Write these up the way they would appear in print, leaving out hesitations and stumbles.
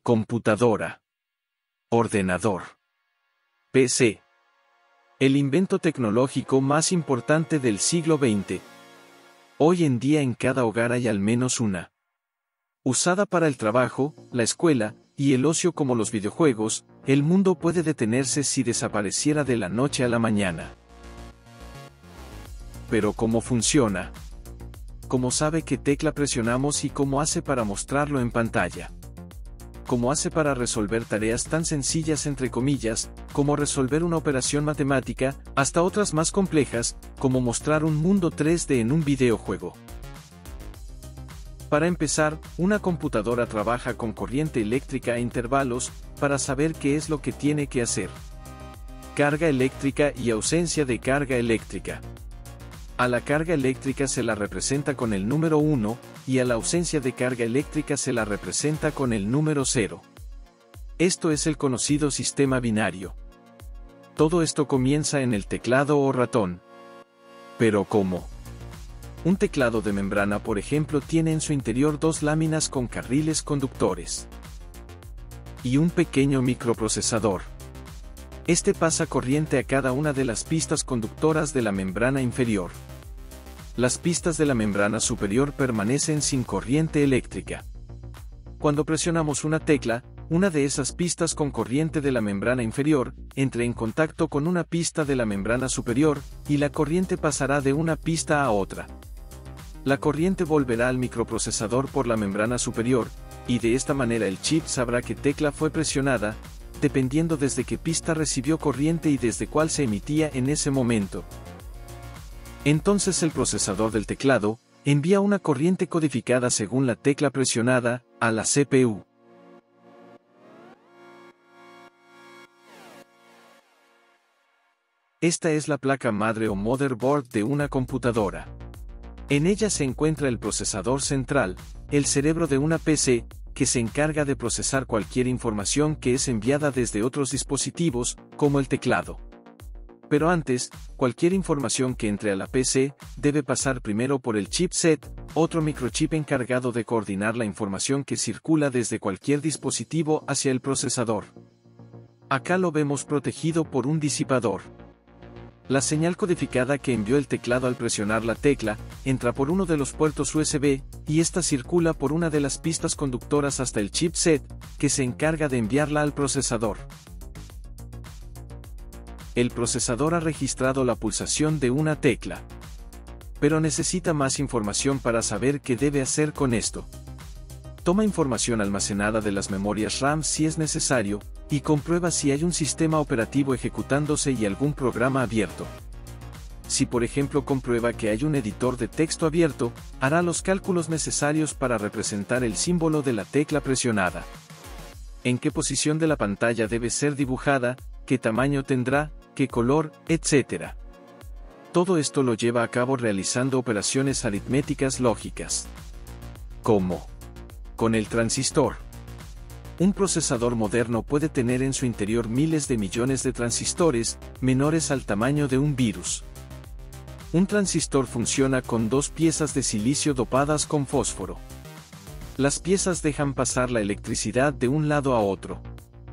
Computadora. Ordenador. PC. El invento tecnológico más importante del siglo XX. Hoy en día en cada hogar hay al menos una. Usada para el trabajo, la escuela, y el ocio como los videojuegos, el mundo puede detenerse si desapareciera de la noche a la mañana. Pero ¿cómo funciona? ¿Cómo sabe qué tecla presionamos y cómo hace para mostrarlo en pantalla? ¿Cómo hace para resolver tareas tan sencillas entre comillas, como resolver una operación matemática, hasta otras más complejas, como mostrar un mundo 3D en un videojuego? Para empezar, una computadora trabaja con corriente eléctrica a intervalos, para saber qué es lo que tiene que hacer. Carga eléctrica y ausencia de carga eléctrica. A la carga eléctrica se la representa con el número 1, y a la ausencia de carga eléctrica se la representa con el número 0. Esto es el conocido sistema binario. Todo esto comienza en el teclado o ratón. ¿Pero cómo? Un teclado de membrana, por ejemplo, tiene en su interior dos láminas con carriles conductores. Y un pequeño microprocesador. Este pasa corriente a cada una de las pistas conductoras de la membrana inferior. Las pistas de la membrana superior permanecen sin corriente eléctrica. Cuando presionamos una tecla, una de esas pistas con corriente de la membrana inferior entra en contacto con una pista de la membrana superior, y la corriente pasará de una pista a otra. La corriente volverá al microprocesador por la membrana superior, y de esta manera el chip sabrá qué tecla fue presionada, dependiendo desde qué pista recibió corriente y desde cuál se emitía en ese momento. Entonces el procesador del teclado envía una corriente codificada según la tecla presionada a la CPU. Esta es la placa madre o motherboard de una computadora. En ella se encuentra el procesador central, el cerebro de una PC, que se encarga de procesar cualquier información que es enviada desde otros dispositivos, como el teclado. Pero antes, cualquier información que entre a la PC, debe pasar primero por el chipset, otro microchip encargado de coordinar la información que circula desde cualquier dispositivo hacia el procesador. Acá lo vemos protegido por un disipador. La señal codificada que envió el teclado al presionar la tecla, entra por uno de los puertos USB, y esta circula por una de las pistas conductoras hasta el chipset, que se encarga de enviarla al procesador. El procesador ha registrado la pulsación de una tecla. Pero necesita más información para saber qué debe hacer con esto. Toma información almacenada de las memorias RAM si es necesario, y comprueba si hay un sistema operativo ejecutándose y algún programa abierto. Si por ejemplo comprueba que hay un editor de texto abierto, hará los cálculos necesarios para representar el símbolo de la tecla presionada. En qué posición de la pantalla debe ser dibujada, qué tamaño tendrá, qué color, etc. Todo esto lo lleva a cabo realizando operaciones aritméticas lógicas. ¿Cómo? Con el transistor. Un procesador moderno puede tener en su interior miles de millones de transistores, menores al tamaño de un virus. Un transistor funciona con dos piezas de silicio dopadas con fósforo. Las piezas dejan pasar la electricidad de un lado a otro.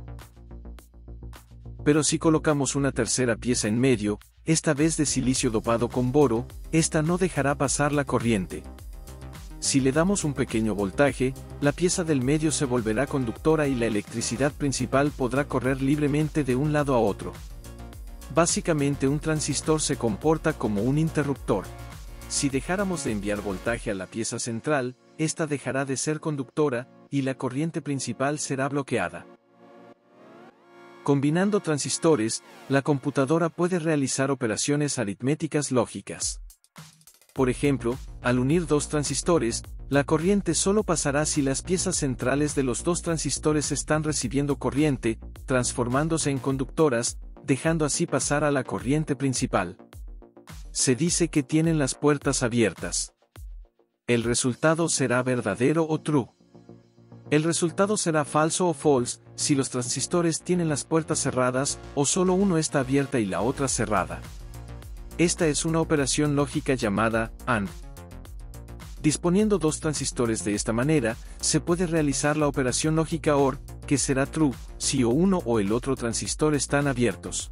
Pero si colocamos una tercera pieza en medio, esta vez de silicio dopado con boro, esta no dejará pasar la corriente. Si le damos un pequeño voltaje, la pieza del medio se volverá conductora y la electricidad principal podrá correr libremente de un lado a otro. Básicamente un transistor se comporta como un interruptor. Si dejáramos de enviar voltaje a la pieza central, esta dejará de ser conductora, y la corriente principal será bloqueada. Combinando transistores, la computadora puede realizar operaciones aritméticas lógicas. Por ejemplo, al unir dos transistores, la corriente solo pasará si las piezas centrales de los dos transistores están recibiendo corriente, transformándose en conductoras, dejando así pasar a la corriente principal. Se dice que tienen las puertas abiertas. El resultado será verdadero o true. El resultado será falso o false, si los transistores tienen las puertas cerradas, o solo uno está abierta y la otra cerrada. Esta es una operación lógica llamada AND. Disponiendo dos transistores de esta manera, se puede realizar la operación lógica OR, que será true, si o uno o el otro transistor están abiertos.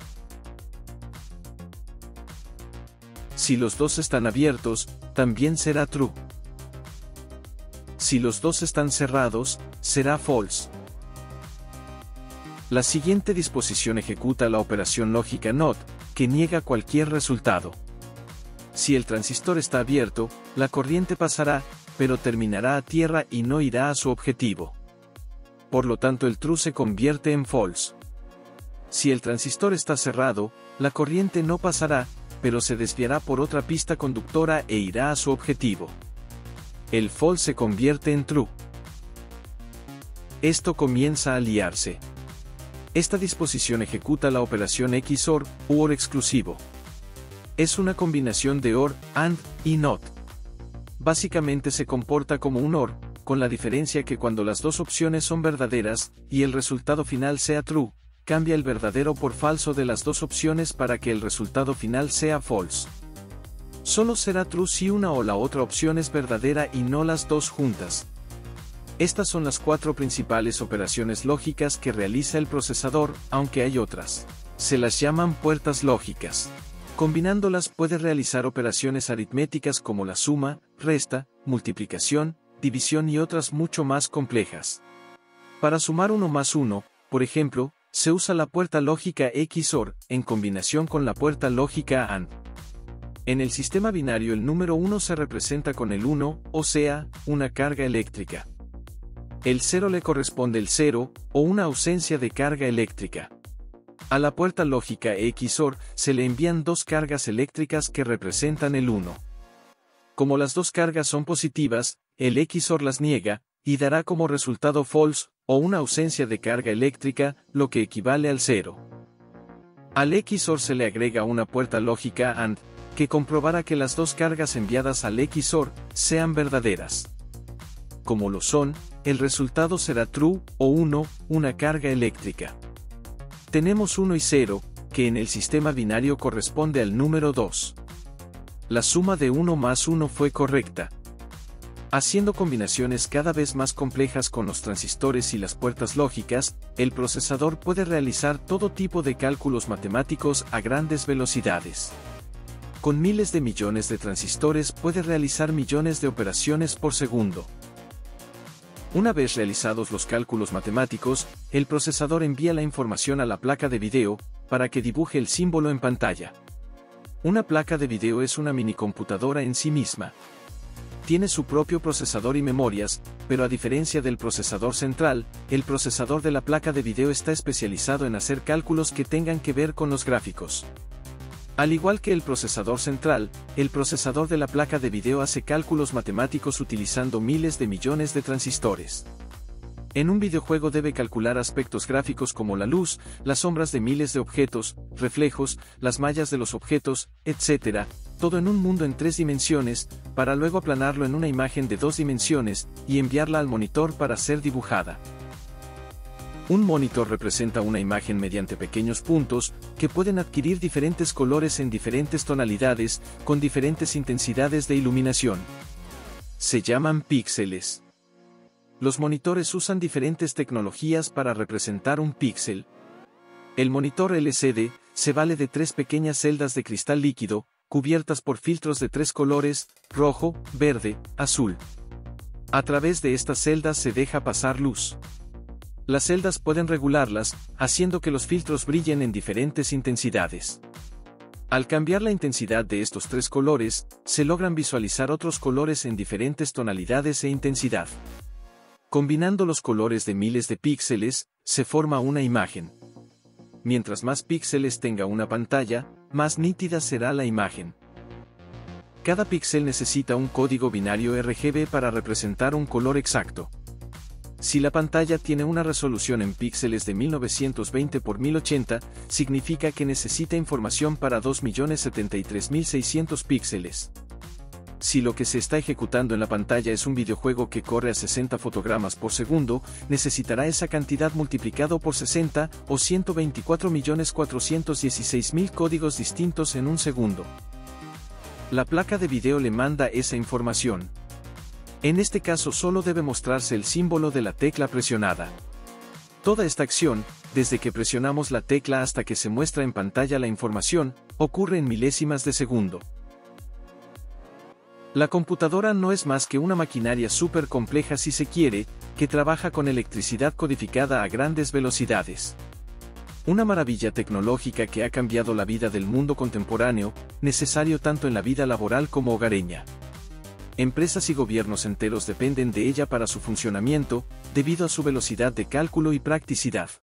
Si los dos están abiertos, también será true. Si los dos están cerrados, será false. La siguiente disposición ejecuta la operación lógica NOT, que niega cualquier resultado. Si el transistor está abierto, la corriente pasará, pero terminará a tierra y no irá a su objetivo. Por lo tanto, el true se convierte en false. Si el transistor está cerrado, la corriente no pasará, pero se desviará por otra pista conductora e irá a su objetivo. El false se convierte en true. Esto comienza a liarse. Esta disposición ejecuta la operación XOR, u OR exclusivo. Es una combinación de OR, AND y NOT. Básicamente se comporta como un OR, con la diferencia que cuando las dos opciones son verdaderas, y el resultado final sea true, cambia el verdadero por falso de las dos opciones para que el resultado final sea false. Solo será true si una o la otra opción es verdadera y no las dos juntas. Estas son las 4 principales operaciones lógicas que realiza el procesador, aunque hay otras. Se las llaman puertas lógicas. Combinándolas puede realizar operaciones aritméticas como la suma, resta, multiplicación, división y otras mucho más complejas. Para sumar 1 más 1, por ejemplo, se usa la puerta lógica XOR, en combinación con la puerta lógica AND. En el sistema binario el número 1 se representa con el 1, o sea, una carga eléctrica. El 0 le corresponde el 0, o una ausencia de carga eléctrica. A la puerta lógica XOR se le envían dos cargas eléctricas que representan el 1. Como las dos cargas son positivas, el XOR las niega, y dará como resultado false, o una ausencia de carga eléctrica, lo que equivale al 0. Al XOR se le agrega una puerta lógica AND, que comprobará que las dos cargas enviadas al XOR sean verdaderas. Como lo son, el resultado será true, o 1, una carga eléctrica. Tenemos 1 y 0, que en el sistema binario corresponde al número 2. La suma de 1 más 1 fue correcta. Haciendo combinaciones cada vez más complejas con los transistores y las puertas lógicas, el procesador puede realizar todo tipo de cálculos matemáticos a grandes velocidades. Con miles de millones de transistores puede realizar millones de operaciones por segundo. Una vez realizados los cálculos matemáticos, el procesador envía la información a la placa de video, para que dibuje el símbolo en pantalla. Una placa de video es una minicomputadora en sí misma. Tiene su propio procesador y memorias, pero a diferencia del procesador central, el procesador de la placa de video está especializado en hacer cálculos que tengan que ver con los gráficos. Al igual que el procesador central, el procesador de la placa de video hace cálculos matemáticos utilizando miles de millones de transistores. En un videojuego debe calcular aspectos gráficos como la luz, las sombras de miles de objetos, reflejos, las mallas de los objetos, etc., todo en un mundo en 3 dimensiones, para luego aplanarlo en una imagen de 2 dimensiones, y enviarla al monitor para ser dibujada. Un monitor representa una imagen mediante pequeños puntos, que pueden adquirir diferentes colores en diferentes tonalidades, con diferentes intensidades de iluminación. Se llaman píxeles. Los monitores usan diferentes tecnologías para representar un píxel. El monitor LCD se vale de 3 pequeñas celdas de cristal líquido, cubiertas por filtros de 3 colores, rojo, verde, azul. A través de estas celdas se deja pasar luz. Las celdas pueden regularlas, haciendo que los filtros brillen en diferentes intensidades. Al cambiar la intensidad de estos 3 colores, se logran visualizar otros colores en diferentes tonalidades e intensidad. Combinando los colores de miles de píxeles, se forma una imagen. Mientras más píxeles tenga una pantalla, más nítida será la imagen. Cada píxel necesita un código binario RGB para representar un color exacto. Si la pantalla tiene una resolución en píxeles de 1920 por 1080, significa que necesita información para 2.073.600 píxeles. Si lo que se está ejecutando en la pantalla es un videojuego que corre a 60 fotogramas por segundo, necesitará esa cantidad multiplicado por 60, o 124.416.000 códigos distintos en un segundo. La placa de video le manda esa información. En este caso solo debe mostrarse el símbolo de la tecla presionada. Toda esta acción, desde que presionamos la tecla hasta que se muestra en pantalla la información, ocurre en milésimas de segundo. La computadora no es más que una maquinaria súper compleja si se quiere, que trabaja con electricidad codificada a grandes velocidades. Una maravilla tecnológica que ha cambiado la vida del mundo contemporáneo, necesario tanto en la vida laboral como hogareña. Empresas y gobiernos enteros dependen de ella para su funcionamiento, debido a su velocidad de cálculo y practicidad.